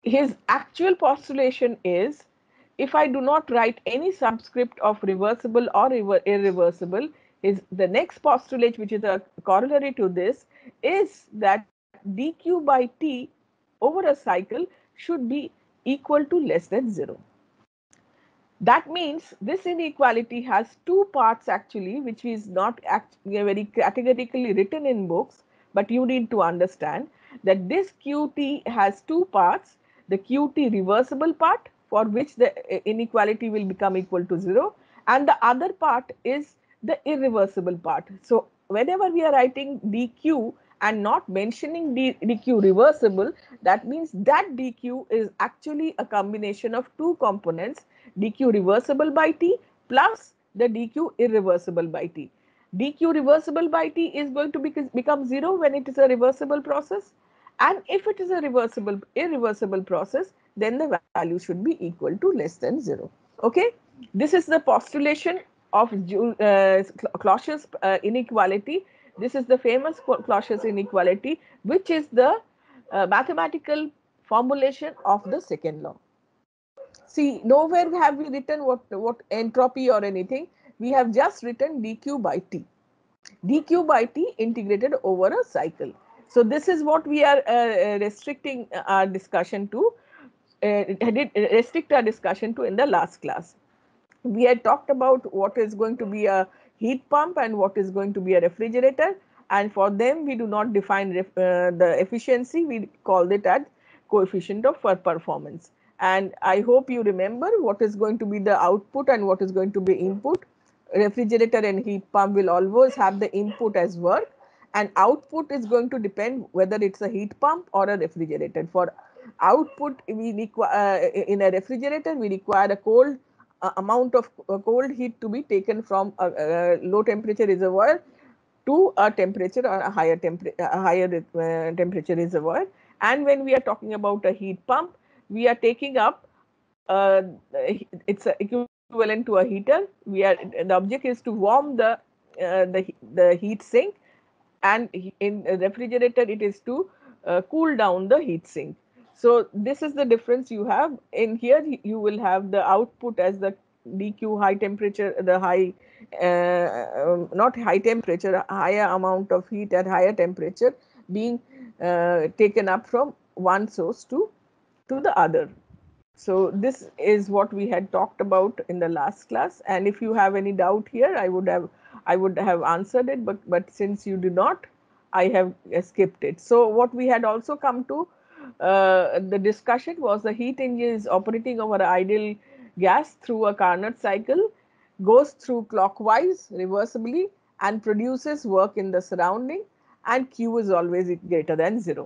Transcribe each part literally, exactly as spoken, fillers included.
his actual postulation is, if I do not write any subscript of reversible or irreversible, is the next postulate, which is a corollary to this, is that dq by t over a cycle should be equal to less than zero. That means this inequality has two parts actually, which is not act very categorically written in books, but you need to understand that this Qt has two parts: the Qt reversible part, for which the inequality will become equal to zero, and the other part is the irreversible part. So whenever we are writing dq and not mentioning d, dq reversible, that means that dq is actually a combination of two components, dq reversible by t plus the dq irreversible by t. dq reversible by t is going to be, become zero when it is a reversible process, and if it is a reversible irreversible process, then the value should be equal to less than zero. Okay, this is the postulation of uh, Closures uh, inequality. This is the famous Closures inequality, which is the uh, mathematical formulation of the second law. See, nowhere have we written what, what entropy or anything. We have just written dq by t. dq by t integrated over a cycle. So this is what we are uh, restricting our discussion to, uh, restrict our discussion to in the last class. We had talked about what is going to be a heat pump and what is going to be a refrigerator, and for them we do not define ref, uh, the efficiency, we call it as coefficient of performance. And I hope you remember what is going to be the output and what is going to be input. Refrigerator and heat pump will always have the input as work, and output is going to depend whether it's a heat pump or a refrigerator. For output, we require uh, in a refrigerator we require a cold uh, amount of uh, cold heat to be taken from a, a low temperature reservoir to a temperature or a higher, temper a higher uh, temperature reservoir. And when we are talking about a heat pump, we are taking up uh, it's equivalent to a heater. We are the object is to warm the uh, the the heat sink, and in a refrigerator it is to uh, cool down the heat sink. So this is the difference you have. In here you will have the output as the dq high temperature, the high uh, um, not high temperature, higher amount of heat at higher temperature being uh, taken up from one source to to the other. So this is what we had talked about in the last class, and if you have any doubt here, I would have I would have answered it, but but since you did not, I have skipped it. So what we had also come to uh, the discussion was the heat engine is operating over ideal gas through a Carnot cycle, goes through clockwise reversibly, and produces work in the surrounding, and Q is always greater than zero.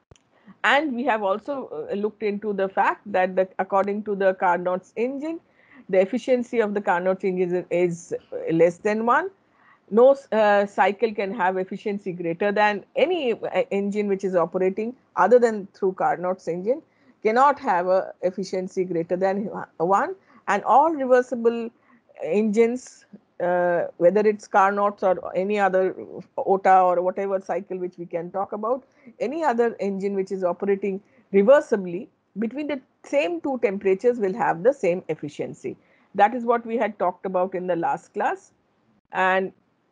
And we have also uh, looked into the fact that the, according to the Carnot's engine, the efficiency of the Carnot's engine is, is less than one. No uh, cycle can have efficiency greater than any uh, engine which is operating other than through Carnot's engine cannot have a efficiency greater than one, and all reversible engines, uh, whether it's Carnot's or any other O T A or whatever cycle which we can talk about, any other engine which is operating reversibly between the same two temperatures will have the same efficiency. That is what we had talked about in the last class. And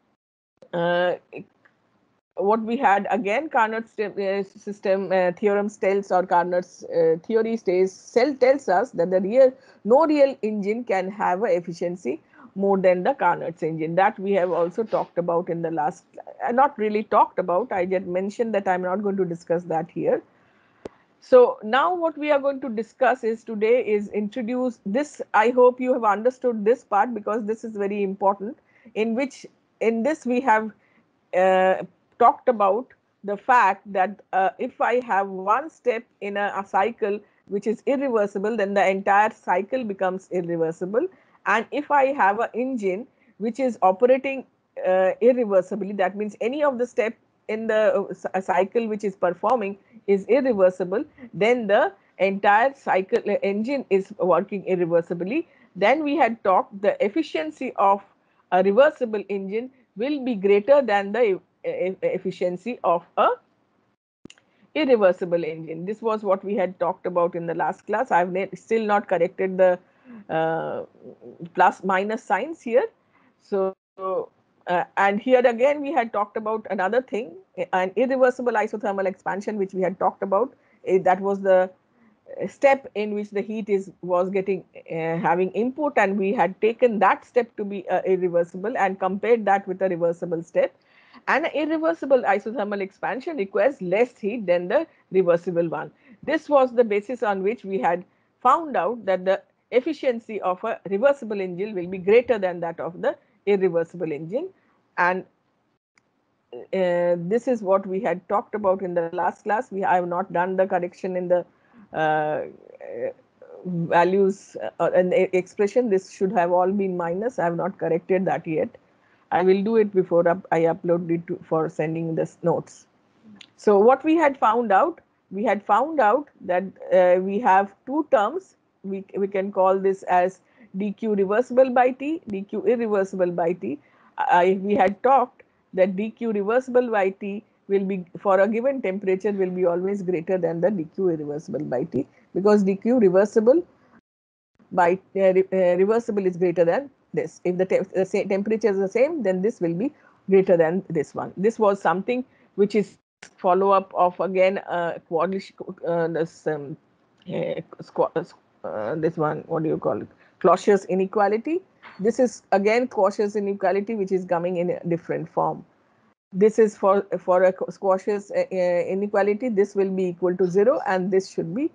uh, what we had again, Carnot's uh, system uh, theorem tells, or Carnot's uh, theory states, cell tells us that the real no real engine can have a efficiency more than the Carnot's engine. That we have also talked about in the last, uh, not really talked about, I just mentioned that I'm not going to discuss that here. So now what we are going to discuss is today is introduce this. I hope you have understood this part, because this is very important, in which in this we have uh, talked about the fact that uh, if I have one step in a, a cycle which is irreversible, then the entire cycle becomes irreversible. And if I have an engine which is operating uh, irreversibly, that means any of the step in the uh, cycle which is performing is irreversible, then the entire cycle uh, engine is working irreversibly. Then we had talked the efficiency of a reversible engine will be greater than the efficiency of a irreversible engine. This was what we had talked about in the last class. I've still not corrected the uh, plus minus signs here. So, uh, and here again we had talked about another thing, an irreversible isothermal expansion, which we had talked about. That was the step in which the heat is was getting uh, having input, and we had taken that step to be uh, irreversible and compared that with a reversible step. And an irreversible isothermal expansion requires less heat than the reversible one. This was the basis on which we had found out that the efficiency of a reversible engine will be greater than that of the irreversible engine. And uh, this is what we had talked about in the last class. We have not done the correction in the uh, values uh, and the expression. This should have all been minus. I have not corrected that yet. I will do it before up, I upload it to, for sending the notes. So what we had found out, we had found out that uh, we have two terms. We, we can call this as dq reversible by T, dq irreversible by T. I, we had talked that dq reversible by T will be, for a given temperature, will be always greater than the dq irreversible by T, because dq reversible by uh, re, uh, reversible is greater than this. If the, te the temperature is the same, then this will be greater than this one. This was something which is follow up of again uh, Quadlish, uh, this um, uh, uh, this one, what do you call it, Clausius inequality. This is again Clausius inequality, which is coming in a different form. This is for for a Clausius uh, inequality. This will be equal to zero, and this should be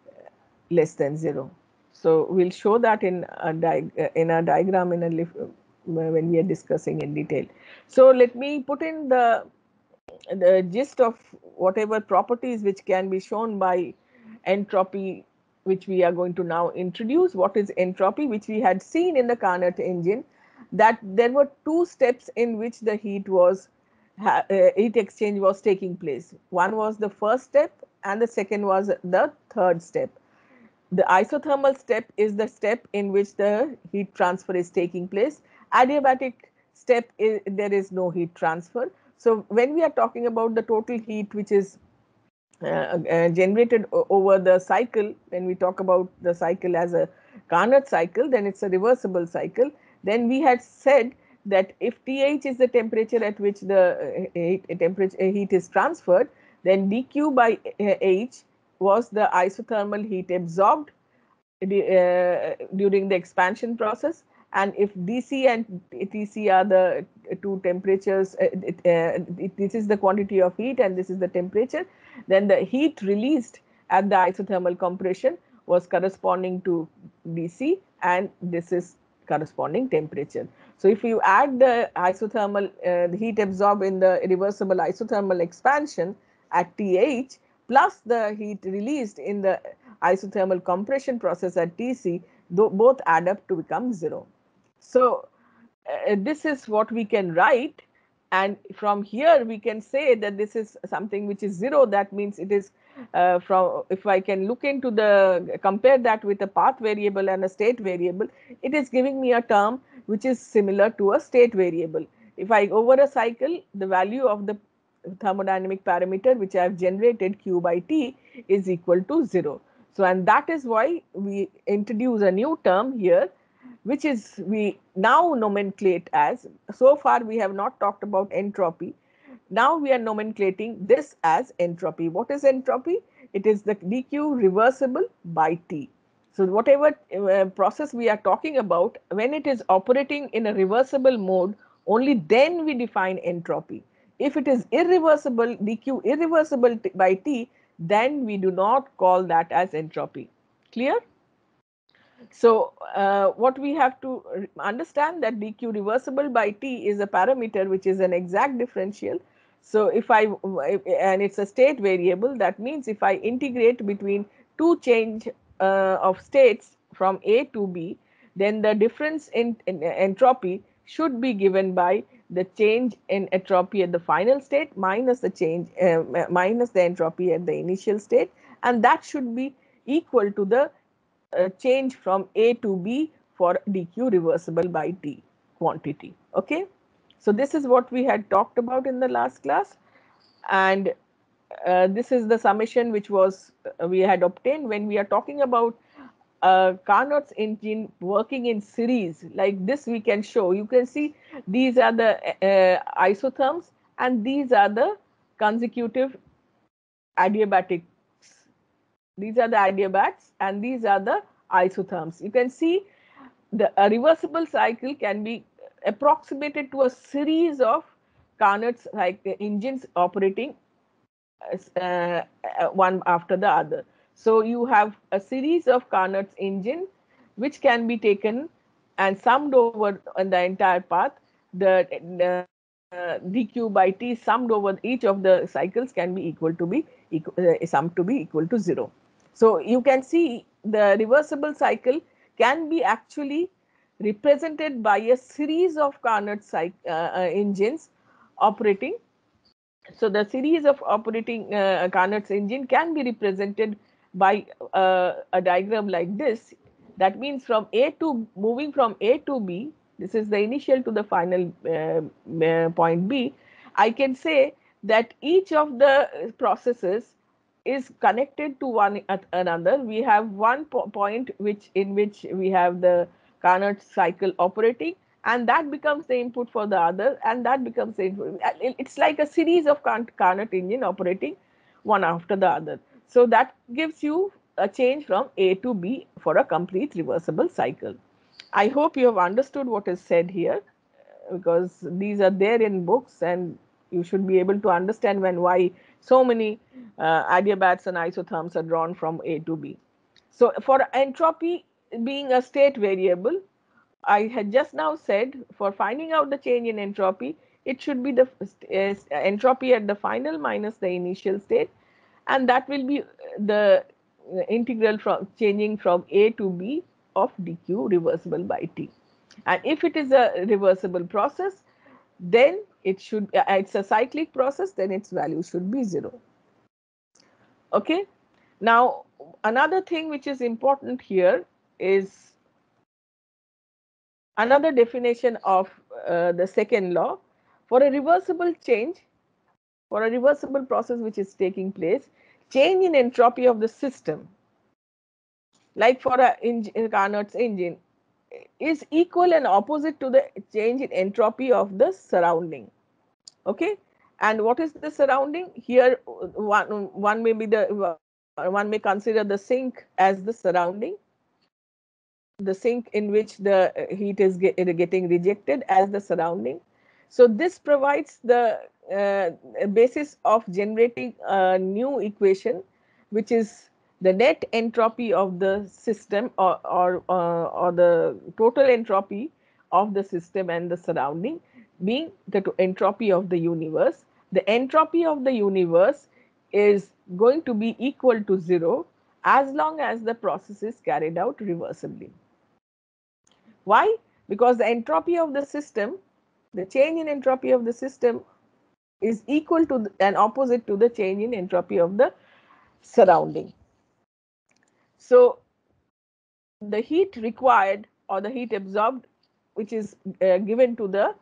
less than zero. So we'll show that in a in a diagram in a when we are discussing in detail. So let me put in the the gist of whatever properties which can be shown by entropy, which we are going to now introduce. What is entropy? Which we had seen in the Carnot engine, that there were two steps in which the heat was uh, heat exchange was taking place. One was the first step, and the second was the third step. The isothermal step is the step in which the heat transfer is taking place. Adiabatic step is, there is no heat transfer. So when we are talking about the total heat which is uh, uh, generated over the cycle, when we talk about the cycle as a Carnot cycle, then it's a reversible cycle. Then we had said that if T H is the temperature at which the heat, temperature, heat is transferred, then dQ by H was the isothermal heat absorbed uh, during the expansion process. And if D C and T C are the two temperatures, uh, it, uh, it, this is the quantity of heat and this is the temperature, then the heat released at the isothermal compression was corresponding to D C, and this is corresponding temperature. So if you add the isothermal uh, the heat absorbed in the reversible isothermal expansion at T H plus the heat released in the isothermal compression process at T C, both add up to become zero. So uh, this is what we can write, and from here we can say that this is something which is zero. That means it is uh, from, if I can look into the, compare that with a path variable and a state variable, it is giving me a term which is similar to a state variable. If I, over a cycle, the value of the thermodynamic parameter which I have generated, Q by T, is equal to zero. So, and that is why we introduce a new term here, which is we now nomenclate as, so far we have not talked about entropy. Now we are nomenclating this as entropy. What is entropy? It is the dQ reversible by T. So whatever uh, process we are talking about, when it is operating in a reversible mode, only then we define entropy. If it is irreversible, dQ irreversible by T, then we do not call that as entropy. Clear? So uh, what we have to understand, that dQ reversible by T is a parameter which is an exact differential. So if I, and it's a state variable, that means if I integrate between two change uh, of states from A to B, then the difference in, in entropy should be given by the change in entropy at the final state minus the change uh, minus the entropy at the initial state, and that should be equal to the uh, change from A to B for dQ reversible by T quantity. Okay. So this is what we had talked about in the last class, and uh, this is the summation which was uh, we had obtained when we are talking about uh, Carnot's engine working in series. Like this we can show. You can see these are the uh, isotherms and these are the consecutive adiabatics. These are the adiabats and these are the isotherms. You can see the a reversible cycle can be approximated to a series of Carnot's like engines operating uh, uh, one after the other. So you have a series of Carnot's engine which can be taken and summed over on the entire path. The, the uh, dq by t summed over each of the cycles can be equal to be equal, uh, summed to be equal to zero. So you can see the reversible cycle can be actually represented by a series of Carnot cycle, uh, uh, engines operating. So the series of operating uh, Carnot's engine can be represented by uh, a diagram like this. That means from A to moving from A to B, this is the initial to the final uh, uh, point B. I can say that each of the processes is connected to one another. We have one po point which in which we have the Carnot cycle operating, and that becomes the input for the other, and that becomes the input. It's like a series of Carnot engine operating one after the other. So that gives you a change from A to B for a complete reversible cycle. I hope you have understood what is said here, because these are there in books and you should be able to understand when why so many uh, adiabats and isotherms are drawn from A to B. So for entropy being a state variable, I had just now said for finding out the change in entropy, it should be the uh, entropy at the final minus the initial state, and that will be the integral from changing from A to B of dq reversible by t. And if it is a reversible process, then it should, uh, it's a cyclic process, then its value should be zero. Okay. Now, another thing which is important here is another definition of uh, the second law. For a reversible change, for a reversible process which is taking place, change in entropy of the system, like for a engine, Carnot's engine, is equal and opposite to the change in entropy of the surrounding. Okay. And what is the surrounding? Here, one, one may be the one may consider the sink as the surrounding, the sink in which the heat is get, getting rejected as the surrounding. So this provides the uh, basis of generating a new equation, which is the net entropy of the system, or, or, uh, or the total entropy of the system and the surrounding, being the entropy of the universe. The entropy of the universe is going to be equal to zero as long as the process is carried out reversibly. Why? Because the entropy of the system, the change in entropy of the system is equal to and opposite to the change in entropy of the surrounding. So the heat required or the heat absorbed, which is uh, given to the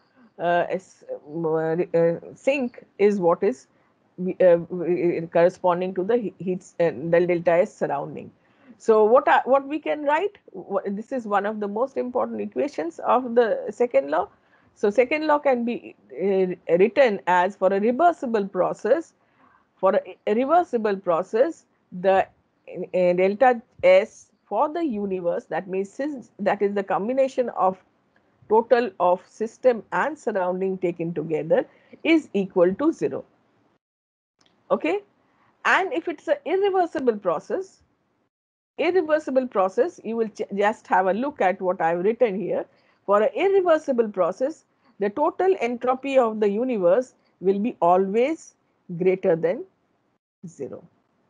uh, uh, sink, is what is uh, corresponding to the heat uh, the delta S surrounding. So what are, what we can write? This is one of the most important equations of the second law. So second law can be uh, written as, for a reversible process, for a, a reversible process, the uh, delta S for the universe, that means since that is the combination of total of system and surrounding taken together, is equal to zero. Okay. And if it's an irreversible process, irreversible process, you will just have a look at what I have written here. For an irreversible process, the total entropy of the universe will be always greater than zero.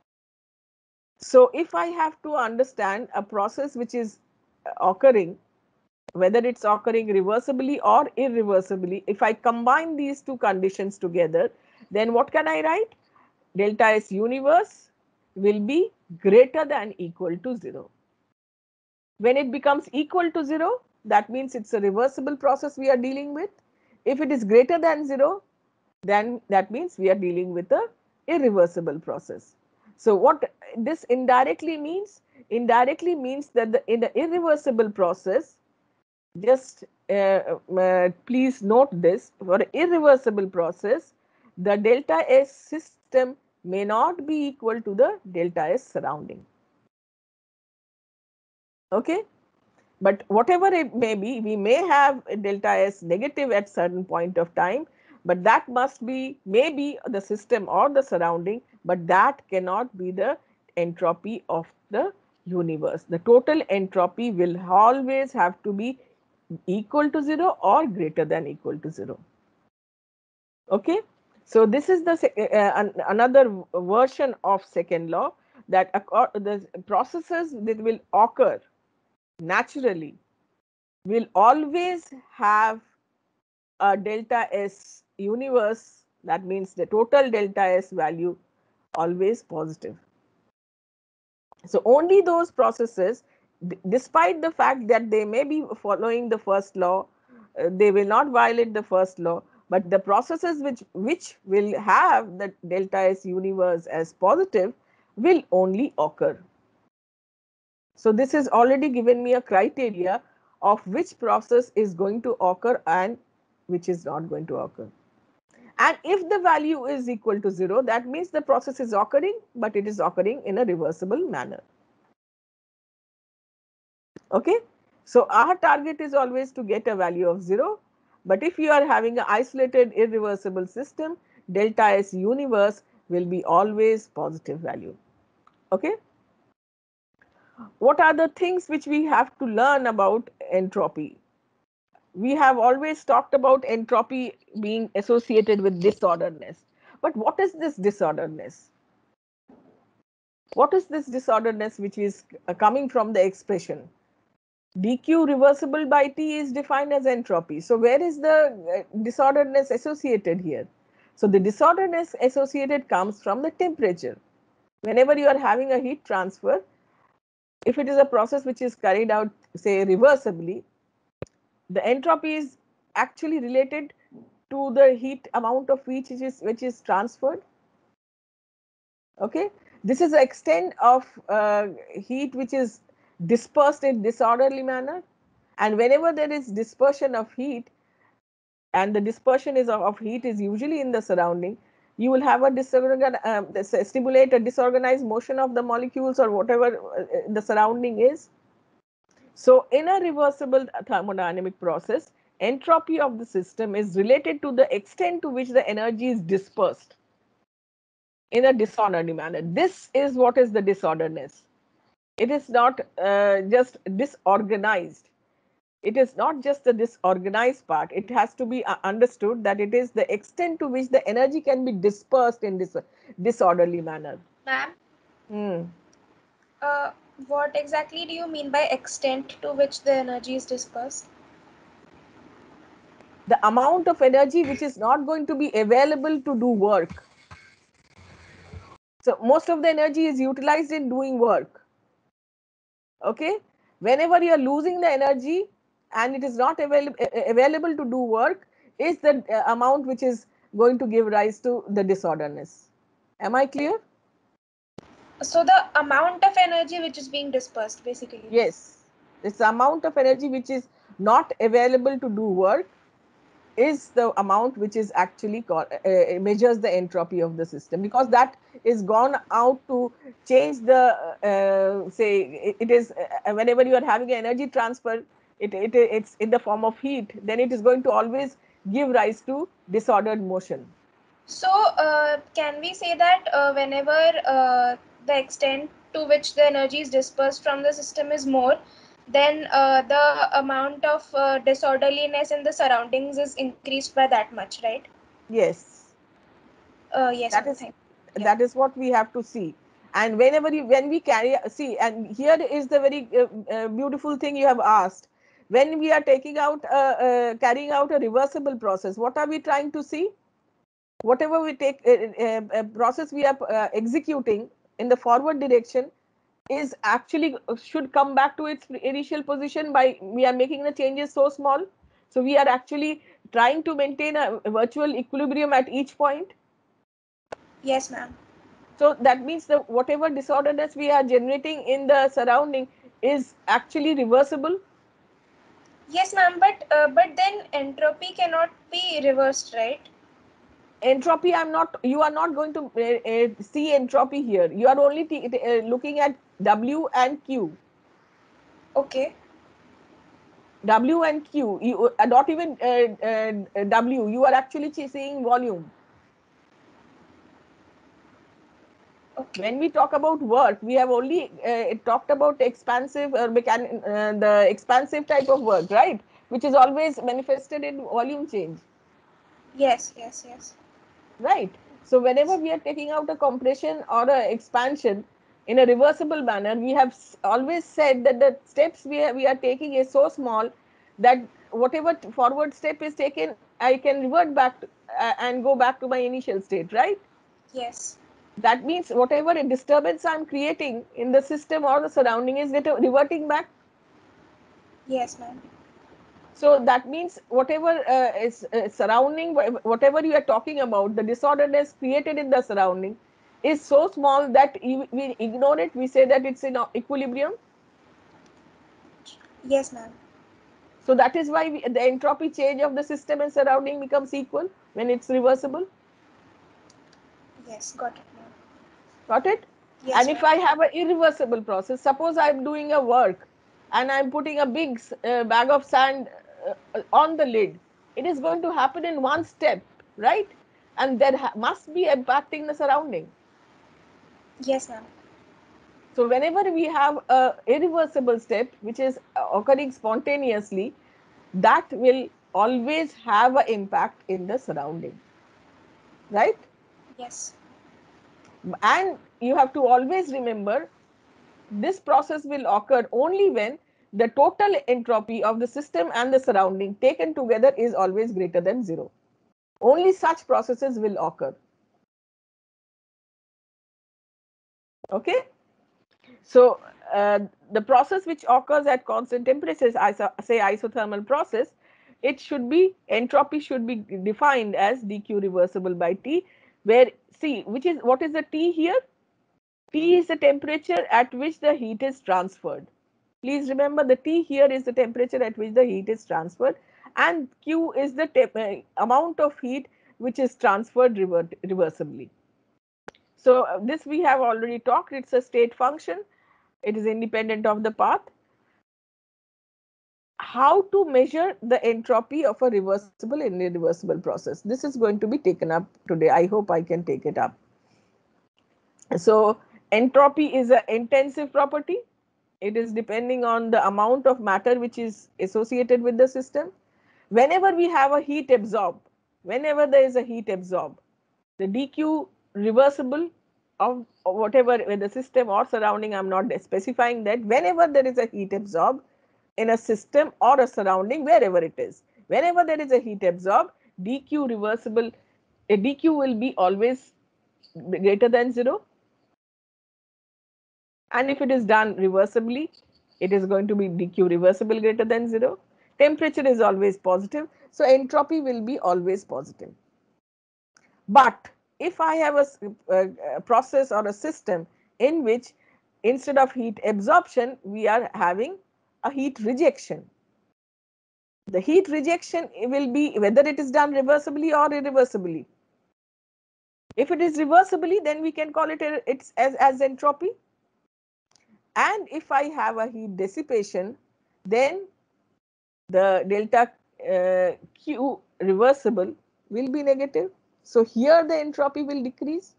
So if I have to understand a process which is occurring, whether it's occurring reversibly or irreversibly, if I combine these two conditions together, then what can I write? Delta S universe will be greater than equal to zero. When it becomes equal to zero, that means it's a reversible process we are dealing with. If it is greater than zero, then that means we are dealing with a irreversible process. So what this indirectly means? Indirectly means that the, in the irreversible process, just uh, uh, please note this, for an irreversible process, the delta S system may not be equal to the delta S surrounding. Okay? But whatever it may be, we may have delta S negative at certain point of time, but that must be maybe the system or the surrounding, but that cannot be the entropy of the universe. The total entropy will always have to be equal to zero or greater than equal to zero. Okay? So this is the uh, another version of second law, that the processes that will occur naturally will always have a delta S universe. That means the total delta S value always positive. So only those processes, despite the fact that they may be following the first law, uh, they will not violate the first law, but the processes which, which will have the delta S universe as positive will only occur. So this has already given me a criteria of which process is going to occur and which is not going to occur. And if the value is equal to zero, that means the process is occurring, but it is occurring in a reversible manner. Okay. So our target is always to get a value of zero. But if you are having an isolated irreversible system, delta S universe will be always positive value. Okay. What are the things which we have to learn about entropy? We have always talked about entropy being associated with disorderness. But what is this disorderness? What is this disorderness which is coming from the expression? dq reversible by T is defined as entropy. So where is the disorderness associated here? So the disorderness associated comes from the temperature. Whenever you are having a heat transfer, if it is a process which is carried out, say, reversibly, the entropy is actually related to the heat amount of which is which is transferred. Okay, this is the extent of uh, heat which is dispersed in disorderly manner, and whenever there is dispersion of heat, and the dispersion is of, of heat is usually in the surrounding, you will have a disorgan um, stimulate a disorganized motion of the molecules or whatever uh, the surrounding is. So in a reversible thermodynamic process, entropy of the system is related to the extent to which the energy is dispersed in a disorderly manner. This is what is the disorderness. It is not uh, just disorganized. It is not just the disorganized part. It has to be understood that it is the extent to which the energy can be dispersed in this disorderly manner. Ma'am? Hmm. Uh, what exactly do you mean by extent to which the energy is dispersed? The amount of energy which is not going to be available to do work. So most of the energy is utilized in doing work. Okay. Whenever you are losing the energy and it is not avail available to do work, is the amount which is going to give rise to the disorderness. Am I clear? So the amount of energy which is being dispersed, basically. Yes. It's the amount of energy which is not available to do work is the amount which is actually called, uh, measures the entropy of the system, because that is gone out to change the, uh, say, it, it is, uh, whenever you are having an energy transfer, it, it, it's in the form of heat, then it is going to always give rise to disordered motion. So uh, can we say that uh, whenever uh, the extent to which the energy is dispersed from the system is more, then uh, the amount of uh, disorderliness in the surroundings is increased by that much, right? Yes. Uh, yes, That ma'am. is, Thank you. that is what we have to see. And whenever you, when we carry, see, and here is the very uh, uh, beautiful thing you have asked. When we are taking out, uh, uh, carrying out a reversible process, what are we trying to see? Whatever we take, uh, uh, uh, process we are uh, executing in the forward direction is actually should come back to its initial position by, we are making the changes so small. So we are actually trying to maintain a virtual equilibrium at each point. Yes, ma'am. So that means the whatever disorderness we are generating in the surrounding is actually reversible. Yes, ma'am. But uh, but then entropy cannot be reversed, right? Entropy, I'm not, you are not going to uh, uh, see entropy here. You are only t uh, looking at W and Q. Okay. W and Q, you uh, not even uh, uh, W, you are actually seeing volume. Okay. When we talk about work, we have only uh, talked about expansive or mechan uh, the expansive type of work, right? Which is always manifested in volume change, Yes, yes, yes. right? So whenever we are taking out a compression or a expansion in a reversible manner, we have always said that the steps we are, we are taking is so small that whatever forward step is taken, I can revert back to, uh, and go back to my initial state, right? Yes. That means whatever a disturbance I'm creating in the system or the surrounding is reverting back. Yes, ma'am. So that means whatever uh, is uh, surrounding, whatever you are talking about, the disorderness created in the surrounding is so small that we ignore it. We say that it's in equilibrium. Yes, ma'am. So that is why we, the entropy change of the system and surrounding becomes equal when it's reversible. Yes, got it, ma'am. Got it? Yes, And if ma'am. I have an irreversible process, suppose I'm doing a work and I'm putting a big uh, bag of sand uh, on the lid, it is going to happen in one step, right? And there must be impacting the surrounding. Yes, ma'am. So whenever we have a irreversible step, which is occurring spontaneously, that will always have an impact in the surrounding, right? Yes. And you have to always remember this process will occur only when the total entropy of the system and the surrounding taken together is always greater than zero. Only such processes will occur. Okay. So uh, the process which occurs at constant temperatures, iso say isothermal process, it should be, entropy should be defined as dq reversible by T, where see, which is, what is the T here? T is the temperature at which the heat is transferred. Please remember the T here is the temperature at which the heat is transferred, and Q is the uh, amount of heat which is transferred revert reversibly. So uh, this we have already talked, it's a state function, it is independent of the path. How to measure the entropy of a reversible and irreversible process? This is going to be taken up today. I hope I can take it up. So entropy is an intensive property. It is depending on the amount of matter which is associated with the system. Whenever we have a heat absorb, whenever there is a heat absorb, the dq reversible of whatever, with the system or surrounding, I'm not specifying that, whenever there is a heat absorb in a system or a surrounding, wherever it is, whenever there is a heat absorb, dq reversible, a dq will be always greater than zero. And if it is done reversibly, it is going to be dq reversible greater than zero. Temperature is always positive, so entropy will be always positive. But if I have a, a, a process or a system in which instead of heat absorption, we are having a heat rejection, the heat rejection will be whether it is done reversibly or irreversibly. If it is reversibly, then we can call it a, it's as, as entropy. And if I have a heat dissipation, then the delta uh, Q reversible will be negative. So here the entropy will decrease.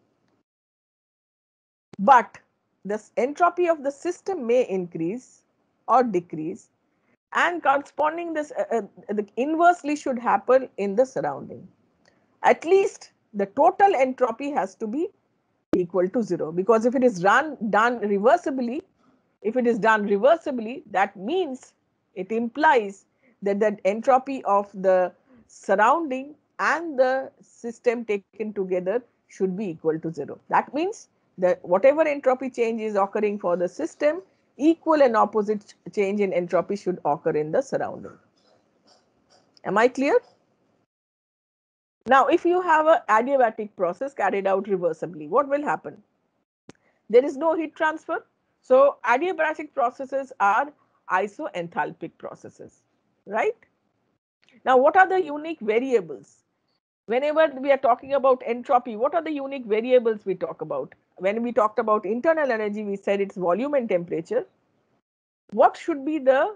But the entropy of the system may increase or decrease, and corresponding this uh, uh, the inversely should happen in the surrounding. At least the total entropy has to be equal to zero, because if it is run done reversibly, if it is done reversibly, that means it implies that the entropy of the surrounding and the system taken together should be equal to zero. That means that whatever entropy change is occurring for the system, equal and opposite change in entropy should occur in the surrounding. Am I clear? Now, if you have an adiabatic process carried out reversibly, what will happen? There is no heat transfer. So, adiabatic processes are isoenthalpic processes, right? Now, what are the unique variables? Whenever we are talking about entropy, what are the unique variables we talk about? When we talked about internal energy, we said it's volume and temperature. What should be the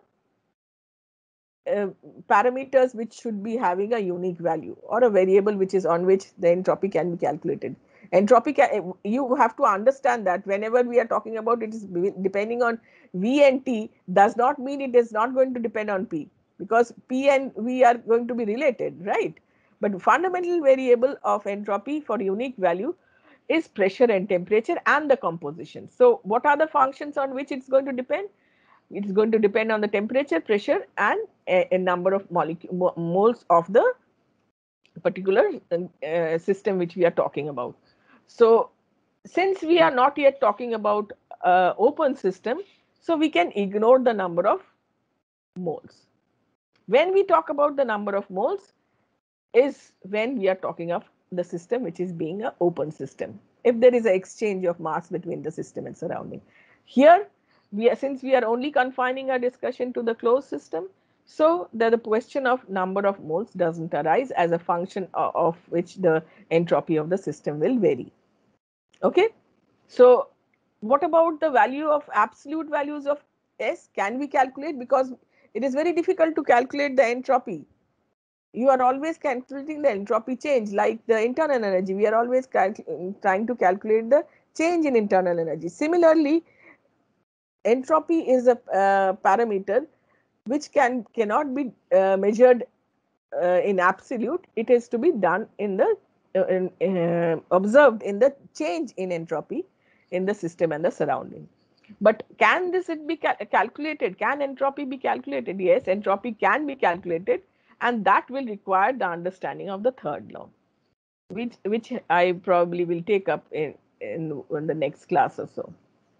uh, parameters which should be having a unique value or a variable which is on which the entropy can be calculated? Entropy, can, you have to understand that whenever we are talking about it is depending on V and T, does not mean it is not going to depend on P, because P and V are going to be related, right? But fundamental variable of entropy for unique value is pressure and temperature and the composition. So what are the functions on which it's going to depend? It's going to depend on the temperature, pressure, and a, a number of molecule moles of the particular uh, system which we are talking about. So since we are not yet talking about uh, open system, so we can ignore the number of moles. When we talk about the number of moles is when we are talking of the system which is being an open system, if there is an exchange of mass between the system and surrounding. Here we are, since we are only confining our discussion to the closed system, so that the question of number of moles doesn't arise as a function of, of which the entropy of the system will vary. Okay, so what about the value of absolute values of S? Can we calculate? Because it is very difficult to calculate the entropy. You are always calculating the entropy change, like the internal energy. We are always trying to calculate the change in internal energy. Similarly, entropy is a uh, parameter which can cannot be uh, measured uh, in absolute. It is to be done in the uh, in, uh, observed in the change in entropy in the system and the surrounding. But can this it be cal calculated? Can entropy be calculated? Yes, entropy can be calculated, and that will require the understanding of the third law, which which I probably will take up in in, in the next class or so.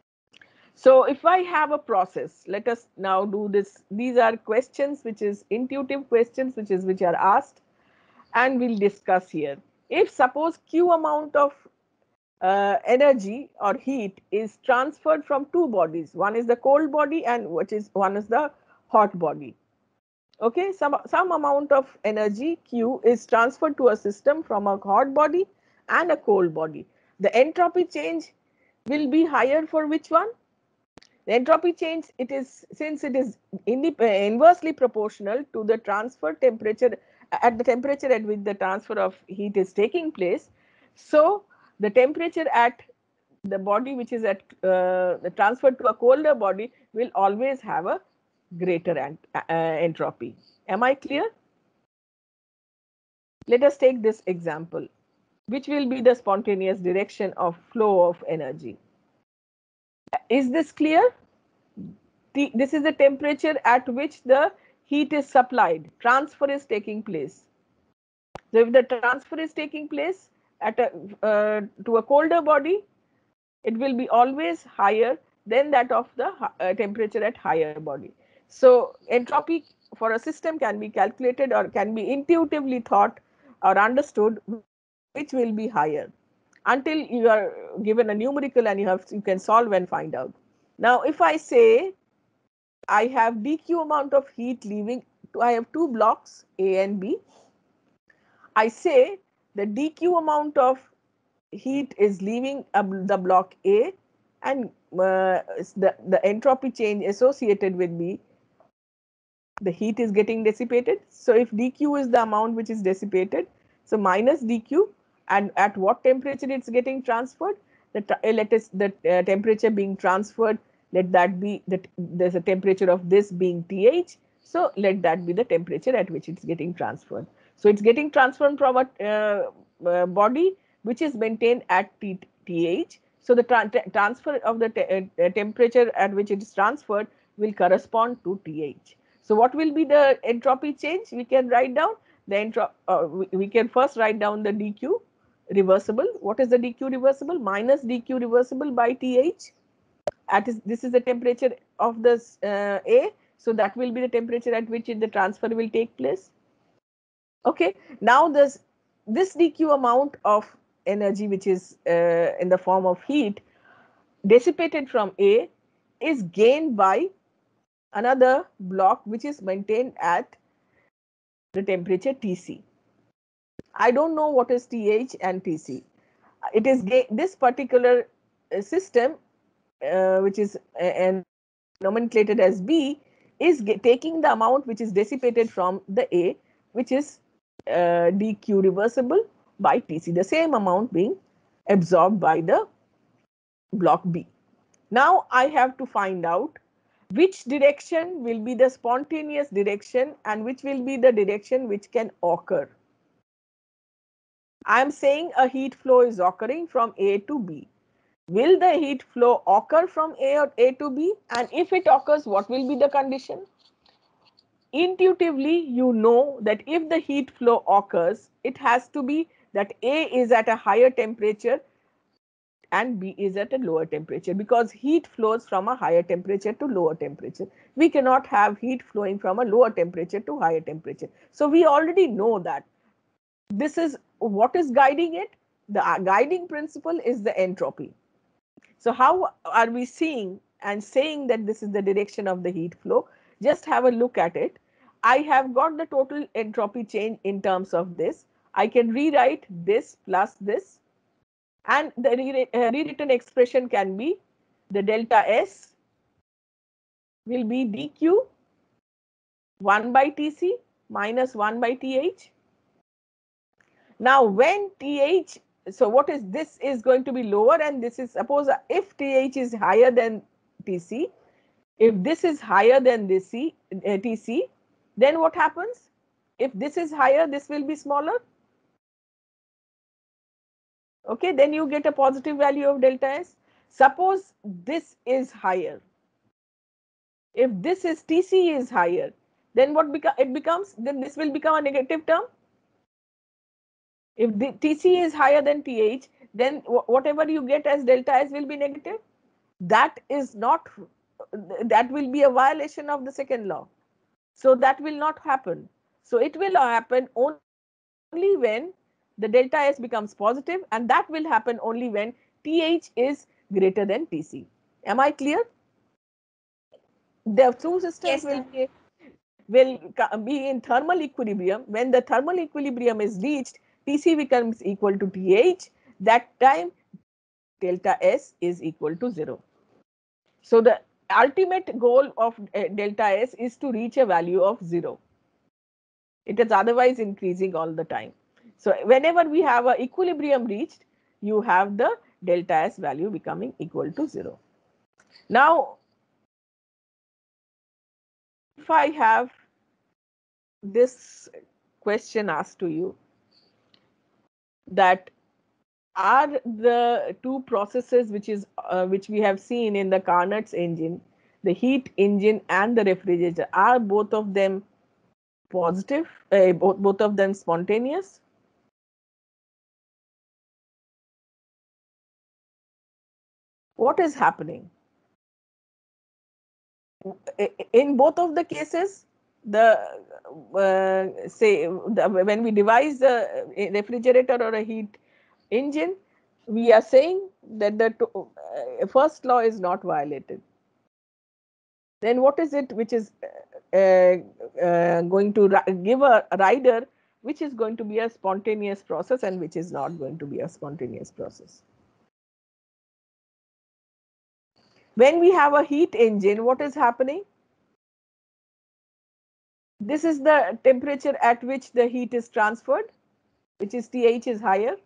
So if I have a process, let us now do this. These are questions which is intuitive questions which is which are asked, and we'll discuss here. If suppose Q amount of uh, energy or heat is transferred from two bodies, one is the cold body and which is one is the hot body. Okay, some some amount of energy Q is transferred to a system from a hot body and a cold body. The entropy change will be higher for which one? The entropy change, it is, since it is inversely proportional to the transfer temperature at the temperature at which the transfer of heat is taking place. So the temperature at the body which is at uh, the transfer to a colder body will always have a greater ent uh, entropy. Am I clear? Let us take this example, which will be the spontaneous direction of flow of energy. Is this clear? The, this is the temperature at which the heat is supplied. Transfer is taking place. So if the transfer is taking place at a, uh, to a colder body, it will be always higher than that of the uh, temperature at higher body. So entropy for a system can be calculated or can be intuitively thought or understood, which will be higher until you are given a numerical and you have you can solve and find out. Now if I say I have dq amount of heat leaving, I have two blocks A and B. I say the dq amount of heat is leaving uh, the block A, and uh, the, the entropy change associated with B, the heat is getting dissipated. So if dq is the amount which is dissipated, so minus dq, and at what temperature it's getting transferred, the uh, let us the uh, temperature being transferred, let that be that there's a temperature of this being T H, so let that be the temperature at which it's getting transferred. So it's getting transferred from a uh, uh, body which is maintained at T H. So the tra transfer of the te uh, temperature at which it is transferred will correspond to T H. So what will be the entropy change? We can write down the entropy. Uh, we, we can first write down the dq reversible. What is the dq reversible? Minus dq reversible by T H. At is, this is the temperature of this uh, A. So that will be the temperature at which the transfer will take place. Okay. Now this this dq amount of energy, which is uh, in the form of heat dissipated from A, is gained by another block which is maintained at the temperature T C. I don't know what is T H and T C. It is this particular uh, system, uh, which is uh, nomenclated as B, is taking the amount which is dissipated from the A, which is uh, dq reversible by T C, the same amount being absorbed by the block B. Now I have to find out which direction will be the spontaneous direction and which will be the direction which can occur. I am saying a heat flow is occurring from A to B. Will the heat flow occur from A or A to B? And if it occurs, what will be the condition? Intuitively, you know that if the heat flow occurs, it has to be that A is at a higher temperature and B is at a lower temperature, because heat flows from a higher temperature to lower temperature. We cannot have heat flowing from a lower temperature to higher temperature. So we already know that. This is what is guiding it. The guiding principle is the entropy. So how are we seeing and saying that this is the direction of the heat flow? Just have a look at it. I have got the total entropy change in terms of this. I can rewrite this plus this, and the re uh, rewritten expression can be the delta S will be dq one by Tc minus one by Th. Now when Th, so what is this is going to be lower, and this is, suppose if Th is higher than Tc, if this is higher than this C, uh, Tc, then what happens? If this is higher, this will be smaller. Okay, then you get a positive value of delta S. Suppose this is higher. If this is Tc is higher, then what beca it becomes? Then this will become a negative term. If the Tc is higher than Th, then whatever you get as delta S will be negative. That is not, that will be a violation of the second law. So that will not happen. So it will happen only when the delta S becomes positive, and that will happen only when Th is greater than Tc. Am I clear? The two systems Yes, will ma'am. be will be in thermal equilibrium. When the thermal equilibrium is reached, Tc becomes equal to Th. That time delta S is equal to zero. So the ultimate goal of uh, delta S is to reach a value of zero. It is otherwise increasing all the time. So whenever we have a equilibrium reached, you have the delta S value becoming equal to zero. Now, if I have this question asked to you, that are the two processes which is uh, which we have seen in the Carnot's engine, the heat engine and the refrigerator, are both of them positive, uh, both, both of them spontaneous? What is happening? In both of the cases, the uh, say the, when we devise a refrigerator or a heat engine, we are saying that the to, uh, first law is not violated. Then what is it which is uh, uh, going to give a rider which is going to be a spontaneous process and which is not going to be a spontaneous process? When we have a heat engine, what is happening? This is the temperature at which the heat is transferred, which is Th is higher.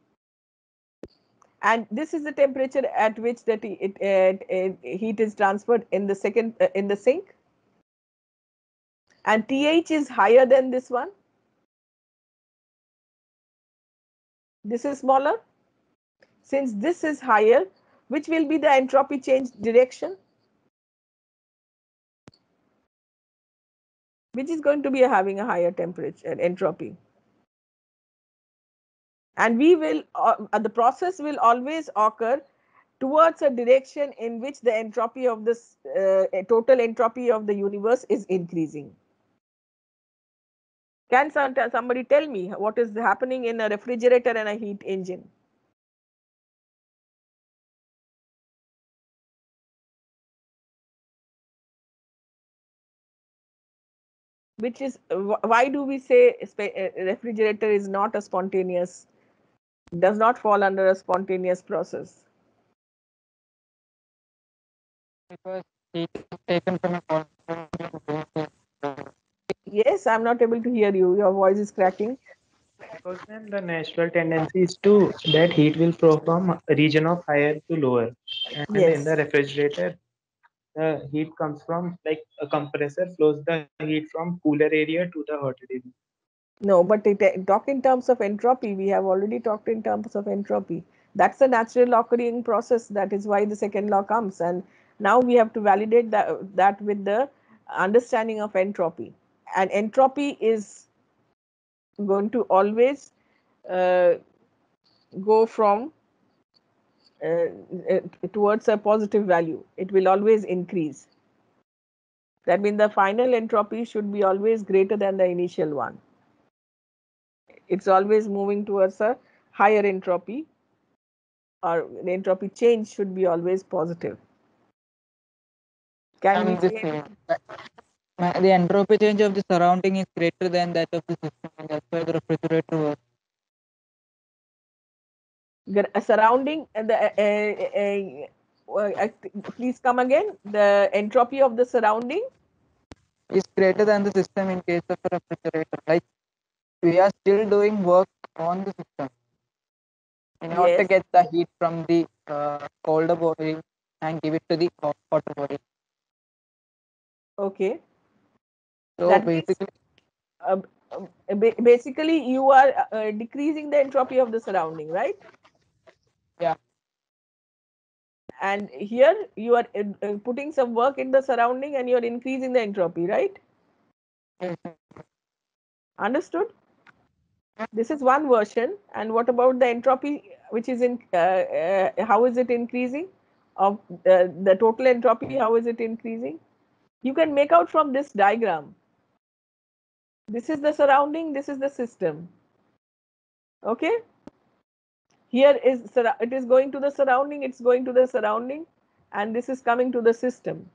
And this is the temperature at which that it, it, it, heat is transferred in the second uh, in the sink. And Th is higher than this one. This is smaller. Since this is higher, which will be the entropy change direction? Which is going to be having a higher temperature and entropy. And we will, uh, the process will always occur towards a direction in which the entropy of this uh, total entropy of the universe is increasing. Can somebody tell me what is happening in a refrigerator and a heat engine? Which is, why do we say refrigerator is not a spontaneous, does not fall under a spontaneous process? Because heat is taken from a cold. Yes, I'm not able to hear you. Your voice is cracking. Because then the natural tendency is to that heat will flow from a region of higher to lower. And in the Yes. refrigerator, the heat comes from like a compressor flows the heat from cooler area to the hotter area. No, but it, talk in terms of entropy. We have already talked in terms of entropy. That's a natural occurring process. That is why the second law comes. And now we have to validate that, that with the understanding of entropy. And entropy is going to always uh, go from uh, uh, towards a positive value. It will always increase. That means the final entropy should be always greater than the initial one. It's always moving towards a higher entropy, or the entropy change should be always positive. Can And we this, say uh, the entropy change of the surrounding is greater than that of the system, and that's why the refrigerator works. a surrounding and the uh, uh, uh, please come again? The entropy of the surrounding is greater than the system in case of a refrigerator. Like we are still doing work on the system in order to yes. get the heat from the uh, colder body and give it to the hot- hotter body. Okay. So That means basically, uh, uh, basically you are uh, decreasing the entropy of the surrounding, right? yeah, And here you are uh, uh, putting some work in the surrounding and you are increasing the entropy, right? yes, Understood? This is one version. And what about the entropy, which is in, uh, uh, how is it increasing? Of uh, the total entropy, how is it increasing? You can make out from this diagram. This is the surrounding, this is the system. Okay? Here is, it is going to the surrounding, it's going to the surrounding, and this is coming to the system.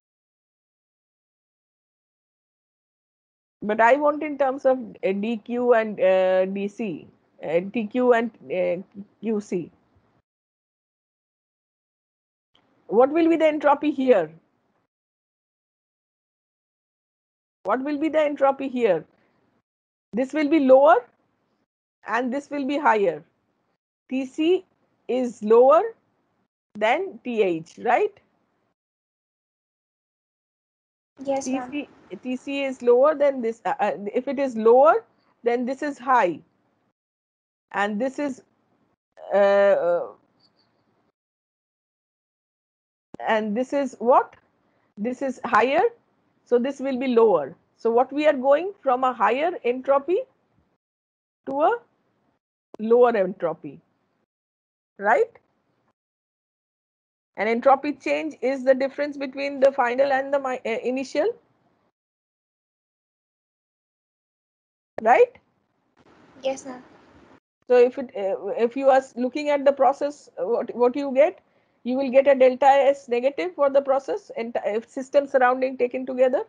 But I want in terms of uh, D Q and uh, D C, uh, T Q and uh, Q C. What will be the entropy here? What will be the entropy here? This will be lower and this will be higher. T C is lower than T H, right? Yes, ma'am. T C, T C is lower than this. Uh, uh, if it is lower, then this is high. And this is, uh, uh, and this is what? This is higher. So this will be lower. So what we are going from a higher entropy to a lower entropy, right? And entropy change is the difference between the final and the uh, initial, right? Yes, ma'am. So if it uh, if you are looking at the process, uh, what what you get, you will get a delta S negative for the process and if system surrounding taken together.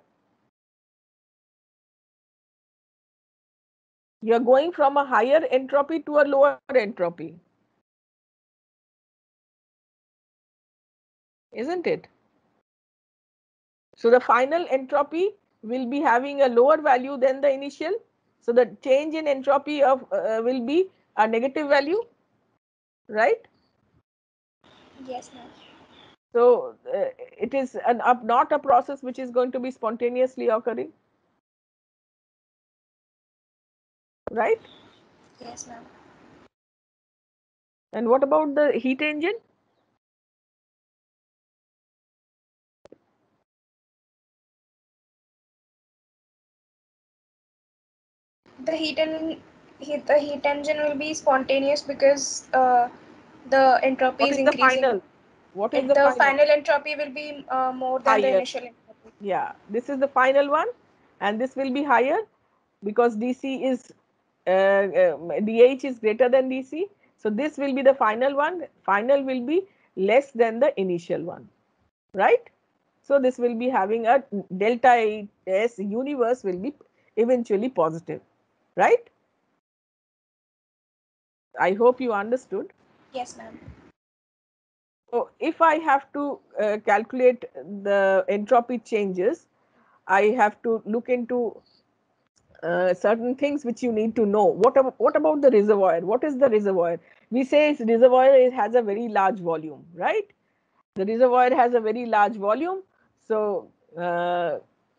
You are going from a higher entropy to a lower entropy, isn't it? So the final entropy will be having a lower value than the initial. So the change in entropy of uh, will be a negative value, right? Yes, ma'am. So uh, it is an, uh, not a process which is going to be spontaneously occurring, right? Yes, ma'am. And what about the heat engine? The heat and heat, the heat engine will be spontaneous because uh, the entropy What is is the increasing. final? What is It, the the final? final entropy will be uh, more than the Higher. initial entropy. Yeah, this is the final one, and this will be higher. because D C is uh, uh, D H is greater than D C. So this will be the final one. Final will be less than the initial one, right? So this will be having a delta S universe will be eventually positive, right? I hope you understood. Yes, ma'am. So if I have to uh, calculate the entropy changes, I have to look into uh, certain things which you need to know. What, ab what about the reservoir? What is the reservoir? We say reservoir is, has a very large volume, right? The reservoir has a very large volume. So uh,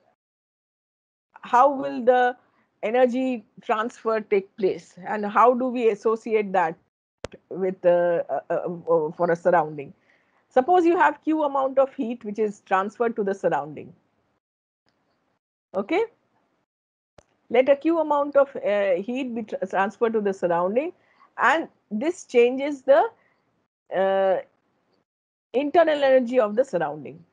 how will the energy transfer take place, and how do we associate that with uh, uh, uh, for a surrounding? Suppose you have Q amount of heat which is transferred to the surrounding. Okay, let a Q amount of uh, heat be tra transferred to the surrounding, and this changes the uh, internal energy of the surrounding,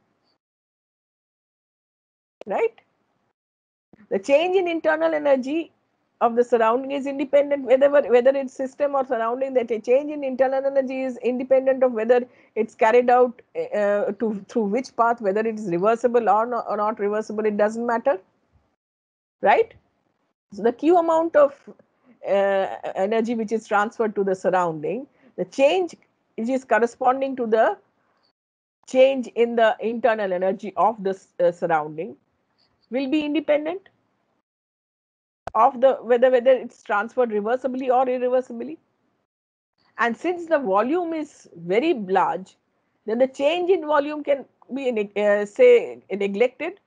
right? The change in internal energy of the surrounding is independent whether whether it's system or surrounding. That a change in internal energy is independent of whether it's carried out uh, to through which path, whether it is reversible or not, or not reversible. It doesn't matter, right? So the Q amount of uh, energy which is transferred to the surrounding, the change which is corresponding to the change in the internal energy of the uh, surrounding will be independent of the whether whether it's transferred reversibly or irreversibly. And since the volume is very large, then the change in volume can be uh, say neglected.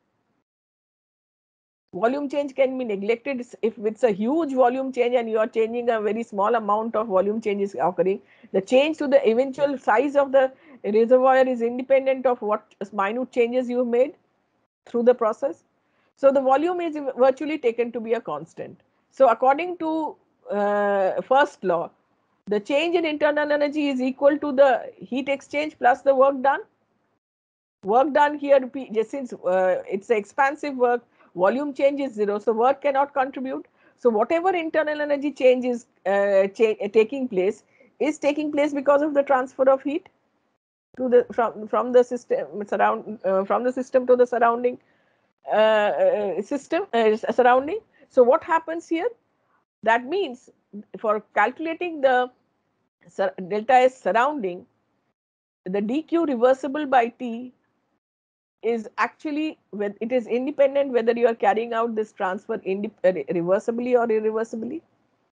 Volume change can be neglected if it's a huge volume change and you are changing a very small amount of volume change is occurring. The change to the eventual size of the reservoir is independent of what minute changes you have made through the process. So the volume is virtually taken to be a constant. So according to uh, first law, the change in internal energy is equal to the heat exchange plus the work done. Work done here, since uh, it's an expansive work, volume change is zero, so work cannot contribute. So whatever internal energy change is uh, cha taking place is taking place because of the transfer of heat to the from from the system surround uh, from the system to the surrounding uh, uh, system uh, surrounding. So what happens here? That means for calculating the delta S surrounding, the dq reversible by T is actually, when it is independent whether you are carrying out this transfer reversibly or irreversibly.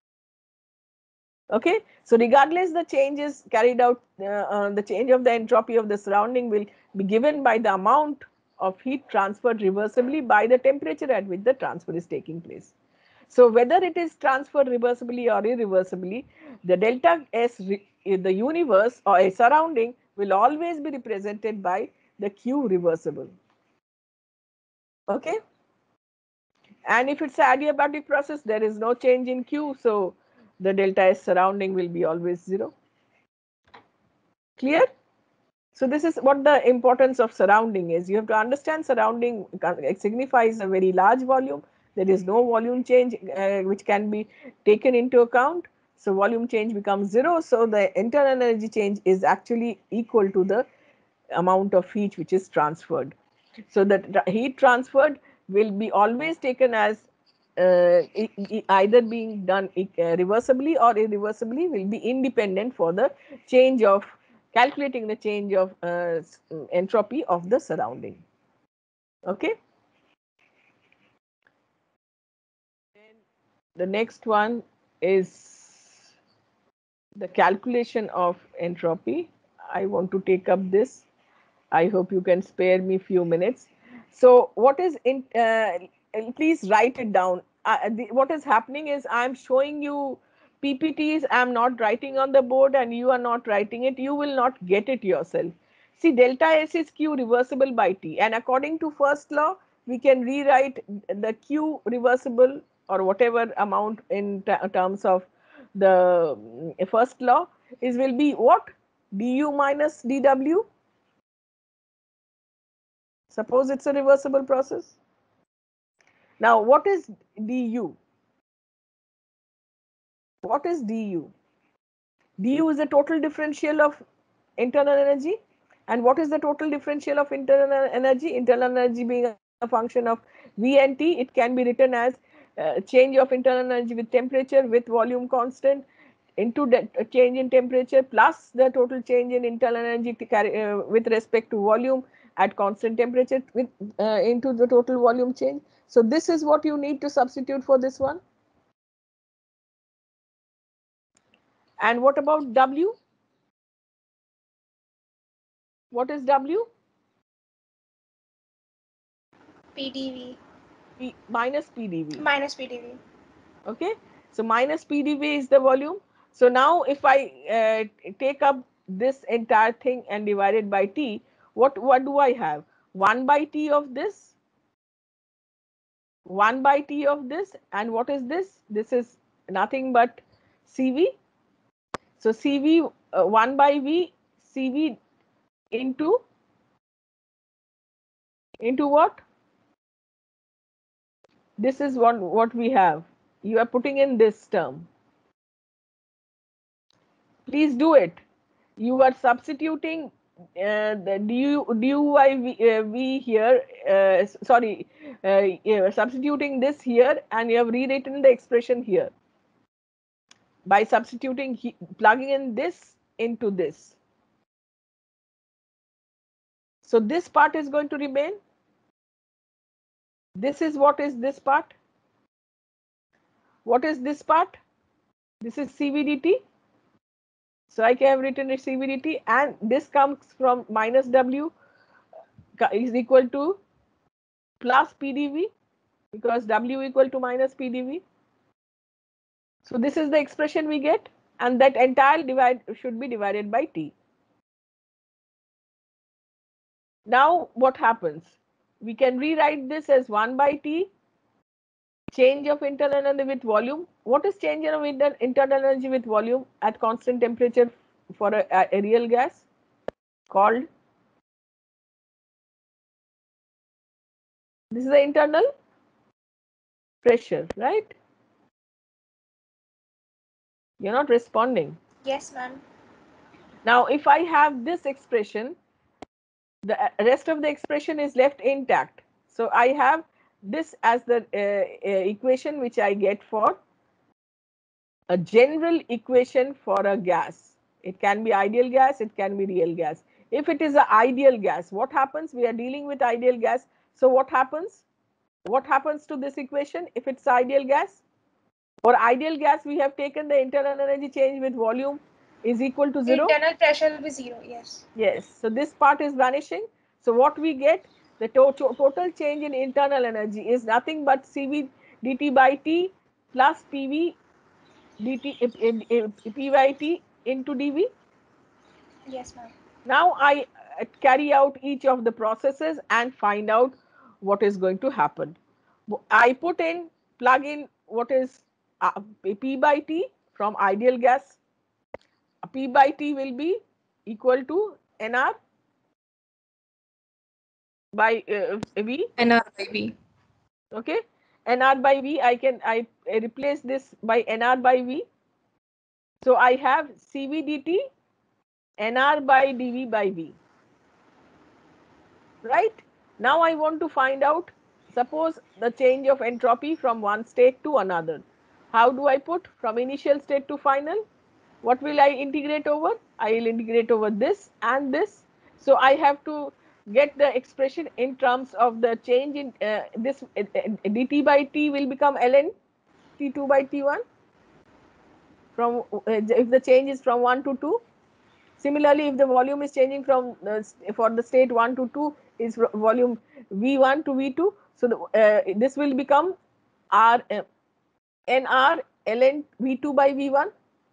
Okay, so regardless the change is carried out, uh, uh, the change of the entropy of the surrounding will be given by the amount of heat transferred reversibly by the temperature at which the transfer is taking place. So whether it is transferred reversibly or irreversibly, the delta S, the universe or a surrounding, will always be represented by the Q reversible. Okay, and if it's an adiabatic process, there is no change in Q, so the delta S surrounding will be always zero. Clear? So this is what the importance of surrounding is. You have to understand surrounding signifies a very large volume. There is no volume change uh, which can be taken into account. So volume change becomes zero. So the internal energy change is actually equal to the amount of heat which is transferred. So the heat transferred will be always taken as uh, either being done uh, reversibly or irreversibly, will be independent for the change of calculating the change of uh, entropy of the surrounding. Okay. Then the next one is the calculation of entropy. I want to take up this. I hope you can spare me few minutes. So what is in, uh, please write it down. Uh, the, what is happening is I'm showing you P P Ts, I'm not writing on the board and you are not writing it. You will not get it yourself. See, delta S is Q reversible by T, and according to first law, we can rewrite the Q reversible or whatever amount in terms of the first law is will be what? du minus dw. Suppose it's a reversible process. Now, what is du? What is du? Du is the total differential of internal energy. And what is the total differential of internal energy? Internal energy being a function of V and T, it can be written as uh, change of internal energy with temperature with volume constant into the change in temperature plus the total change in internal energy to carry, uh, with respect to volume at constant temperature with uh, into the total volume change. So this is what you need to substitute for this one. And what about W? What is W? P D V. P, minus P D V. Minus P D V. Okay, so minus P D V is the volume. So now if I uh, take up this entire thing and divide it by T, what, what do I have? one by T of this, one by T of this, and what is this? This is nothing but C V. So C V, uh, one by V, C V into, into what? This is what, what we have. You are putting in this term. Please do it. You are substituting uh, the du dy uh, v here. Uh, sorry, uh, you're substituting this here, and you have rewritten the expression here by substituting he, plugging in this into this. So this part is going to remain. This is what is this part. What is this part? This is C V D T. So I can have written it C V D T, and this comes from minus W is equal to plus P D V because W equal to minus P D V. So this is the expression we get, and that entire divide should be divided by T. Now what happens? We can rewrite this as one by T, change of internal energy with volume. What is change of internal energy with volume at constant temperature for a, a real gas? Called, this is the internal pressure, right? You're not responding. Yes, ma'am. Now, if I have this expression, the rest of the expression is left intact. So I have this as the uh, uh, equation which I get for a general equation for a gas. It can be ideal gas, it can be real gas. If it is an ideal gas, what happens? We are dealing with ideal gas. So what happens? What happens to this equation if it's ideal gas? For ideal gas, we have taken the internal energy change with volume is equal to zero. Internal pressure will be zero, yes. Yes, so this part is vanishing. So what we get, the to to total change in internal energy is nothing but C V dt by T plus P V dt, uh, uh, P by T into dV. Yes, ma'am. Now I uh, carry out each of the processes and find out what is going to happen. I put in, plug in what is uh, P by T from ideal gas. P by T will be equal to N R by uh, V. N R by V. Okay, N R by V, I can I replace this by N R by V. So I have C V dt N R by dV by V. Right? Now I want to find out, suppose the change of entropy from one state to another. How do I put from initial state to final? What will I integrate over? I will integrate over this and this. So I have to get the expression in terms of the change in uh, this uh, uh, dt by t will become ln t two by t one from uh, if the change is from one to two. Similarly, if the volume is changing from uh, for the state one to two is volume V one to V two, so the, uh, this will become R uh, N R ln V two by V one,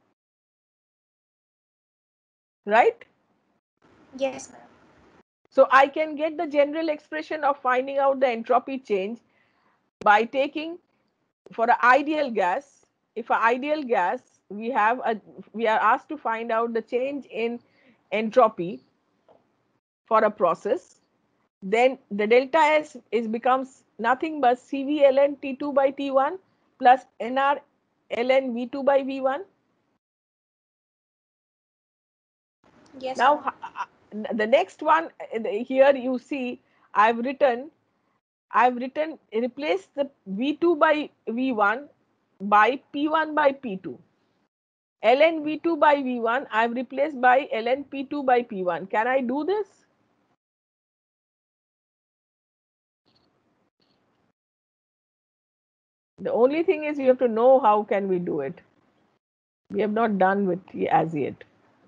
right? Yes, ma'am. So I can get the general expression of finding out the entropy change by taking, for an ideal gas, if an ideal gas, we have a, we are asked to find out the change in entropy for a process, then the delta S is becomes nothing but C V ln T two by T one plus N R ln V two by V one? Yes, Now, ma'am. uh, the next one here you see I've written, I've written, replace the V two by V one by P one by P two. ln V two by V one I've replaced by ln P two by P one. Can I do this? The only thing is you have to know how can we do it. We have not done with as yet.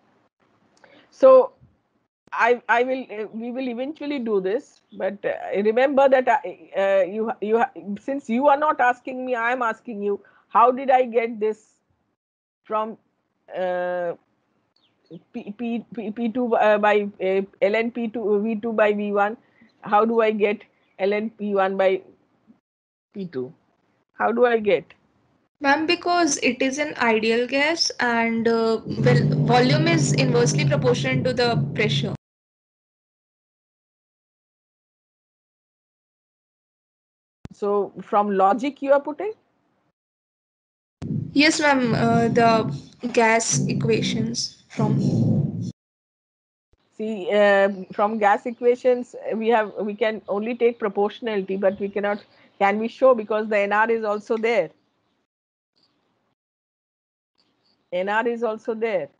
So I, I will, uh, we will eventually do this, but uh, remember that I, uh, you, you, since you are not asking me, I am asking you, how did I get this from uh, P, P, P, P2 uh, by uh, ln P two, V two by V one? How do I get ln P one by P two? How do I get? Ma'am, because it is an ideal gas and uh, well, volume is inversely proportional to the pressure. So from logic you are putting? Yes, ma'am, uh, the gas equations from. See, uh, from gas equations, we have we can only take proportionality, but we cannot. Can we show, because the N R is also there? N R is also there.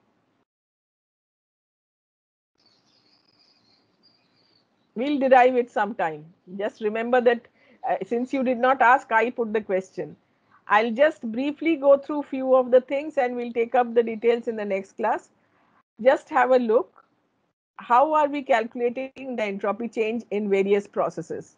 We'll derive it sometime. Just remember that uh, since you did not ask, I put the question. I'll just briefly go through few of the things and we'll take up the details in the next class. Just have a look. How are we calculating the entropy change in various processes?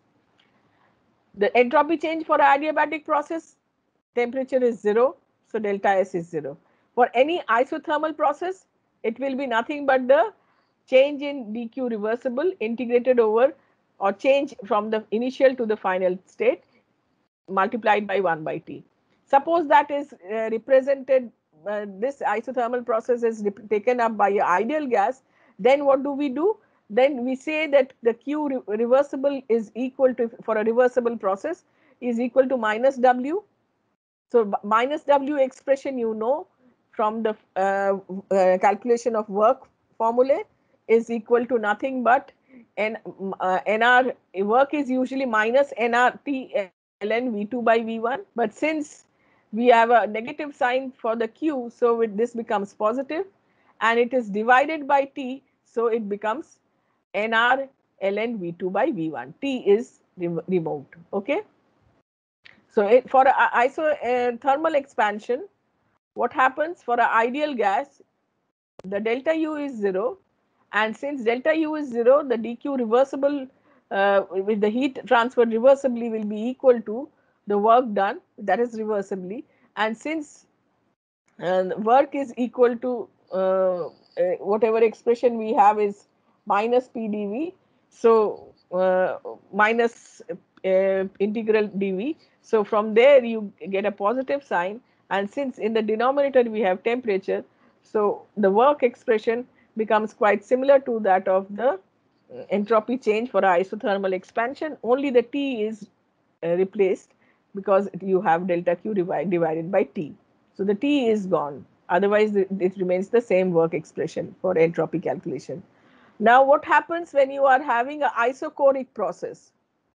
The entropy change for adiabatic process, temperature is zero, so delta S is zero. For any isothermal process, it will be nothing but the change in dq reversible integrated over, or change from the initial to the final state multiplied by one by T. Suppose that is uh, represented, uh, this isothermal process is taken up by an ideal gas, then what do we do? Then we say that the Q re reversible is equal to, for a reversible process, is equal to minus W. So minus W expression, you know, from the uh, uh, calculation of work formulae, is equal to nothing but N, uh, N R, work is usually minus N R T ln V two by V one, but since we have a negative sign for the Q, so it, this becomes positive, and it is divided by T, so it becomes N R ln V two by V one. T is re removed. Okay. So it, for a, isothermal expansion, what happens for an ideal gas? The delta U is zero, and since delta U is zero, the dq reversible uh, with the heat transferred reversibly will be equal to the work done, that is reversibly, and since uh, work is equal to uh, uh, whatever expression we have is minus P dV, so uh, minus uh, integral dV. So from there you get a positive sign, and since in the denominator we have temperature, so the work expression becomes quite similar to that of the uh, entropy change for isothermal expansion. Only the T is uh, replaced because you have delta Q divide, divided by T. So the T is gone. Otherwise, it remains the same work expression for entropy calculation. Now, what happens when you are having an isochoric process?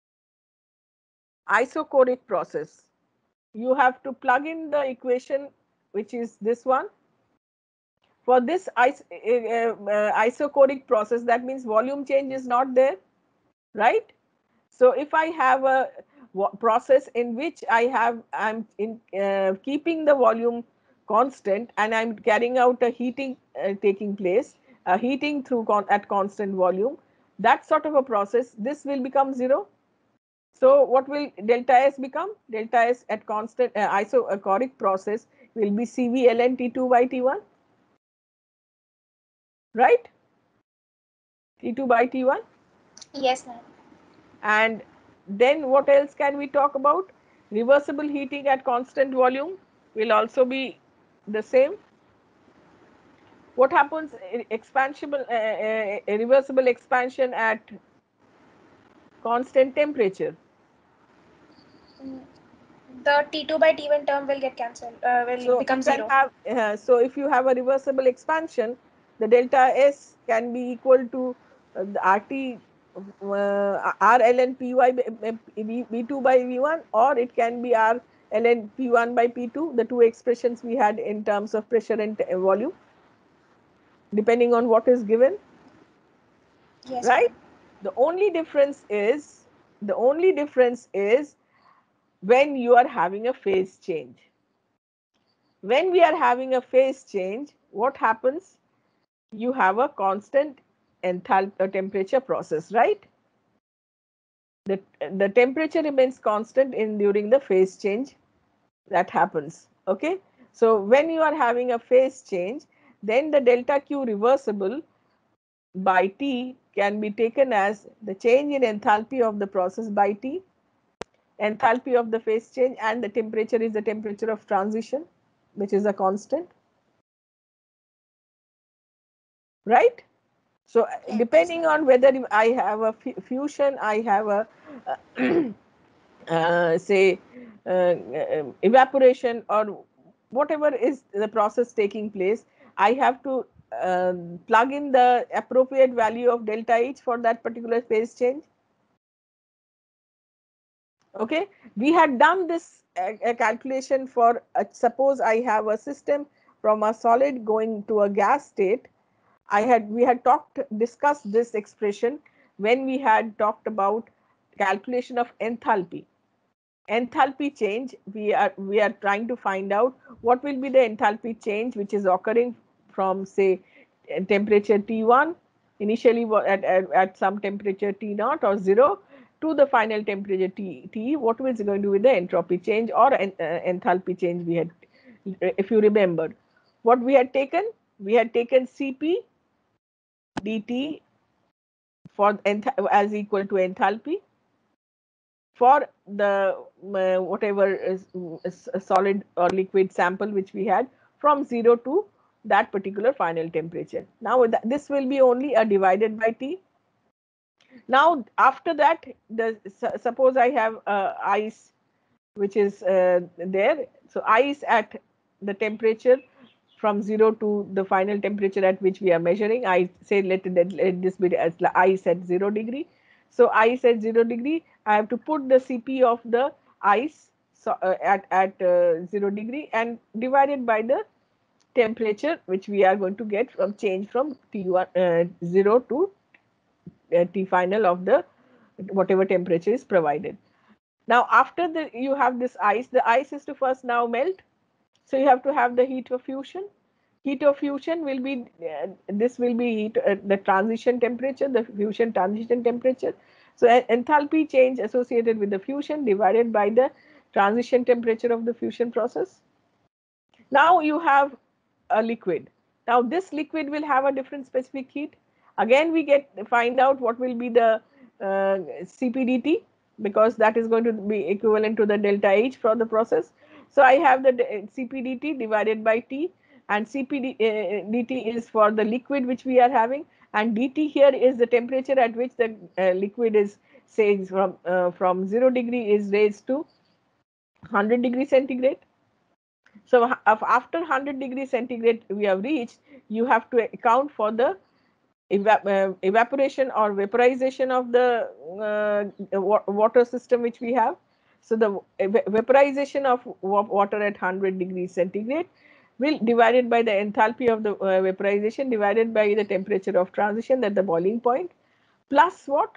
Isochoric process. You have to plug in the equation, which is this one. For this is, uh, uh, isochoric process, that means volume change is not there, right? So if I have a process in which I have, I'm in uh, keeping the volume constant, and I'm carrying out a heating uh, taking place, a heating through con at constant volume, that sort of a process, this will become zero. So what will delta S become? Delta S at constant uh, isochoric process will be C V ln T two by T one, right? T two by T one. Yes, ma'am. And then what else can we talk about? Reversible heating at constant volume will also be the same. What happens in expansion, uh, uh, reversible expansion at constant temperature? the T two by T one term will get cancelled, uh, will So become you can zero. have, uh, so if you have a reversible expansion, the delta S can be equal to uh, the R T, uh, R ln Py by V two by V one, or it can be R ln P one by P two, the two expressions we had in terms of pressure and volume, depending on what is given. Yes, right? ma'am. The only difference is, the only difference is when you are having a phase change. When we are having a phase change, what happens? You have a constant enthalpy temperature process, right? The, the temperature remains constant in during the phase change that happens. Okay. So when you are having a phase change, then the delta Q reversible by T can be taken as the change in enthalpy of the process by T, enthalpy of the phase change, and the temperature is the temperature of transition, which is a constant. Right? So Yes. depending on whether I have a fusion, I have a uh, uh, say uh, evaporation, or whatever is the process taking place, I have to uh, plug in the appropriate value of delta H for that particular phase change. Okay, we had done this uh, a calculation for uh, suppose I have a system from a solid going to a gas state. I had we had talked discussed this expression when we had talked about calculation of enthalpy. Enthalpy change, we are we are trying to find out what will be the enthalpy change which is occurring from, say, temperature T one initially at, at, at some temperature T naught or zero to the final temperature T, T, what was going to be the entropy change or en, uh, enthalpy change we had, if you remember. What we had taken? We had taken Cp dt for as equal to enthalpy for the uh, whatever is, is a solid or liquid sample which we had from zero to that particular final temperature. Now th this will be only a divided by T. Now after that, the suppose I have uh, ice which is uh, there. So ice at the temperature from zero to the final temperature at which we are measuring. I say let, let, let this be as ice at zero degree. So ice at zero degree, I have to put the C P of the ice so, uh, at, at uh, zero degree and divided by the temperature which we are going to get from change from T one, uh, zero to uh, T final of the whatever temperature is provided. Now after the you have this ice, the ice is to first now melt. So you have to have the heat of fusion. Heat of fusion will be, uh, this will be heat, uh, the transition temperature, the fusion transition temperature. So enthalpy change associated with the fusion divided by the transition temperature of the fusion process. Now you have a liquid. Now this liquid will have a different specific heat. Again we get find out what will be the uh, C P D T, because that is going to be equivalent to the delta H for the process. So I have the C P D T divided by T, and C P D T is for the liquid which we are having, and D T here is the temperature at which the uh, liquid is, say, from uh, from zero degree is raised to one hundred degree centigrade. So after one hundred degree centigrade we have reached, you have to account for the eva uh, evaporation or vaporization of the uh, water system which we have. So the vaporization of water at one hundred degrees centigrade will divided by the enthalpy of the uh, vaporization divided by the temperature of transition at the boiling point, plus what?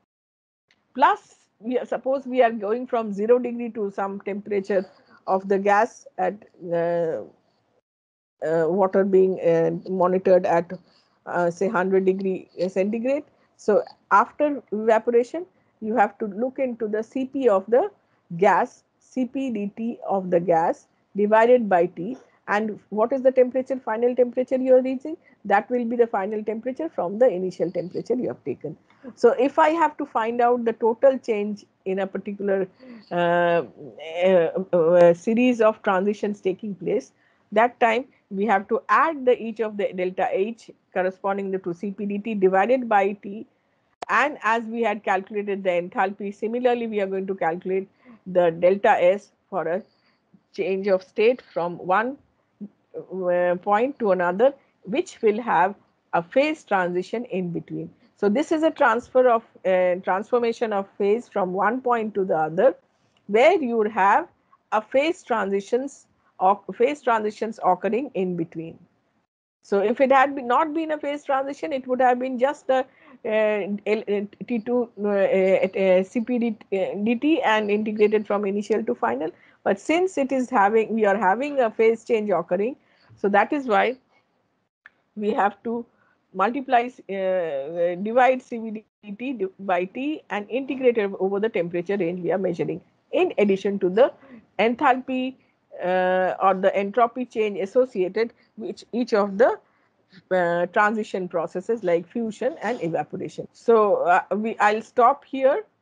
Plus, we are, suppose we are going from zero degree to some temperature of the gas at uh, uh, water being uh, monitored at uh, say one hundred degree centigrade. So after evaporation, you have to look into the C P of the gas, C P D T of the gas divided by T, and what is the temperature, final temperature you are reaching, that will be the final temperature from the initial temperature you have taken. So if I have to find out the total change in a particular uh, uh, uh, series of transitions taking place, that time we have to add the each of the delta H corresponding to C P D T divided by T, and as we had calculated the enthalpy, similarly we are going to calculate the delta S for a change of state from one uh, point to another, which will have a phase transition in between. So this is a transfer of uh, transformation of phase from one point to the other, where you would have a phase transitions or phase transitions occurring in between. So if it had been not been a phase transition, it would have been just a uh, T two uh, uh, C P D T and integrated from initial to final. But since it is having, we are having a phase change occurring, so that is why we have to multiply, uh, divide C V D T by T and integrate it over the temperature range we are measuring, in addition to the enthalpy uh, or the entropy change associated with each of the uh, transition processes like fusion and evaporation. So uh, we I'll stop here.